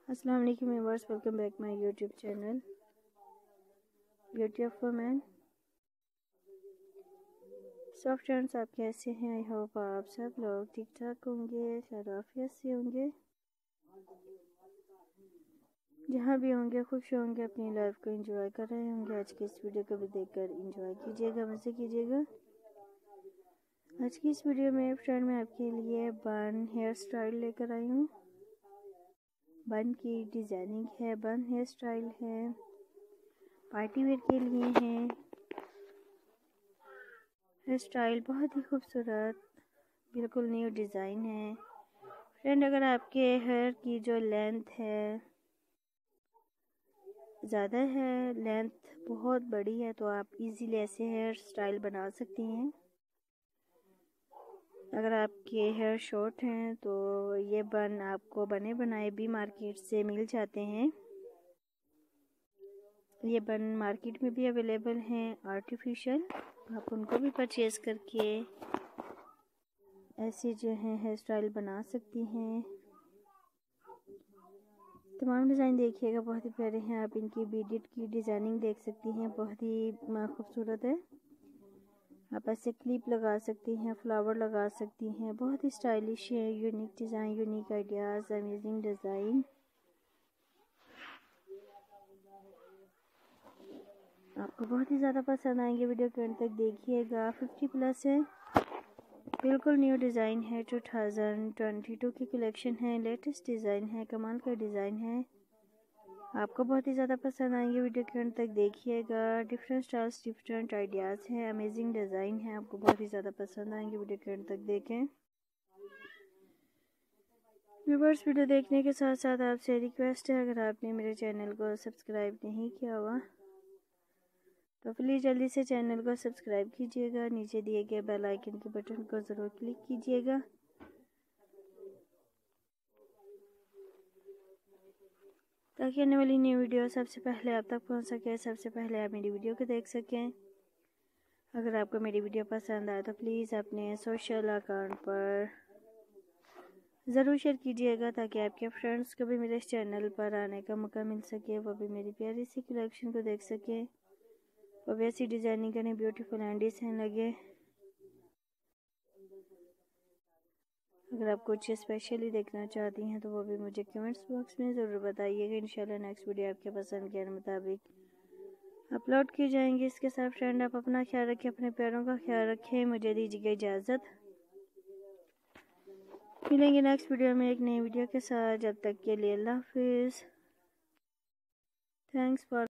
अस्सलाम वालेकुम viewers, welcome back my YouTube channel beauty of women. So friends, आप कैसे हैं? आई होप आप सब लोग ठीक ठाक होंगे, खैरियत से होंगे, जहाँ भी होंगे खुश होंगे, अपनी लाइफ को एंजॉय कर रहे होंगे। आज की इस वीडियो को भी देखकर एंजॉय कीजिएगा, मज़े कीजिएगा। आज की इस वीडियो में फ्रेंड मैं आपके लिए बन हेयर स्टाइल लेकर आई हूँ। बन की डिज़ाइनिंग है, बन हेयर स्टाइल है, पार्टी वेयर के लिए है। हेयर स्टाइल बहुत ही खूबसूरत, बिल्कुल न्यू डिज़ाइन है। फ्रेंड, अगर आपके हेयर की जो लेंथ है ज़्यादा है, लेंथ बहुत बड़ी है, तो आप इजीली ऐसे हेयर स्टाइल बना सकती हैं। अगर आपके हेयर शॉर्ट हैं तो ये बन आपको बने बनाए भी मार्केट से मिल जाते हैं। ये बन मार्केट में भी अवेलेबल हैं आर्टिफिशियल, आप उनको भी परचेज़ करके ऐसे जो है हेयर स्टाइल बना सकती हैं। तमाम डिज़ाइन देखिएगा, बहुत ही प्यारे हैं। आप इनकी बीडेड की डिज़ाइनिंग देख सकती हैं, बहुत ही खूबसूरत है। आप ऐसे क्लिप लगा सकती हैं, फ्लावर लगा सकती हैं, बहुत ही स्टाइलिश है। Unique design, unique ideas, amazing design आपको बहुत ही ज़्यादा पसंद आएंगे। वीडियो के अंत तक देखिएगा। 50+ है, बिल्कुल न्यू डिज़ाइन है, 2022 की कलेक्शन है, लेटेस्ट डिज़ाइन है, कमाल का डिज़ाइन है, आपको बहुत ही ज़्यादा पसंद आएंगे। वीडियो के अंत तक देखिएगा। डिफरेंट स्टाइल्स, डिफरेंट आइडियाज़ हैं, अमेजिंग डिज़ाइन है, आपको बहुत ही ज़्यादा पसंद आएंगे। वीडियो के अंत तक देखें। व्यूअर्स, वीडियो देखने के साथ साथ आपसे रिक्वेस्ट है, अगर आपने मेरे चैनल को सब्सक्राइब नहीं किया हुआ तो प्लीज़ जल्दी से चैनल को सब्सक्राइब कीजिएगा। नीचे दिए गए बेल आइकन के बटन को ज़रूर क्लिक कीजिएगा ताकि आने वाली न्यू वीडियो सबसे पहले आप तक पहुंच सके, सबसे पहले आप मेरी वीडियो को देख सकें। अगर आपको मेरी वीडियो पसंद आए तो प्लीज़ अपने सोशल अकाउंट पर ज़रूर शेयर कीजिएगा ताकि आपके फ्रेंड्स को भी मेरे इस चैनल पर आने का मौका मिल सके, वो भी मेरी प्यारी सी कलेक्शन को देख सके, वो भी ऐसी डिज़ाइनिंग करने ब्यूटीफुल एंड डिसेंट लगे। अगर आप कुछ स्पेशली देखना चाहती हैं तो वो भी मुझे कमेंट्स बॉक्स में ज़रूर बताइएगा। इंशाल्लाह नेक्स्ट वीडियो आपके पसंद के मुताबिक अपलोड की जाएंगी। इसके साथ फ्रेंड, आप अपना ख्याल रखें, अपने प्यारों का ख्याल रखें। मुझे दीजिएगा इजाज़त, मिलेंगे नेक्स्ट वीडियो में एक नई वीडियो के साथ। जब तक के लिए अल्लाह हाफिज़। Thanks for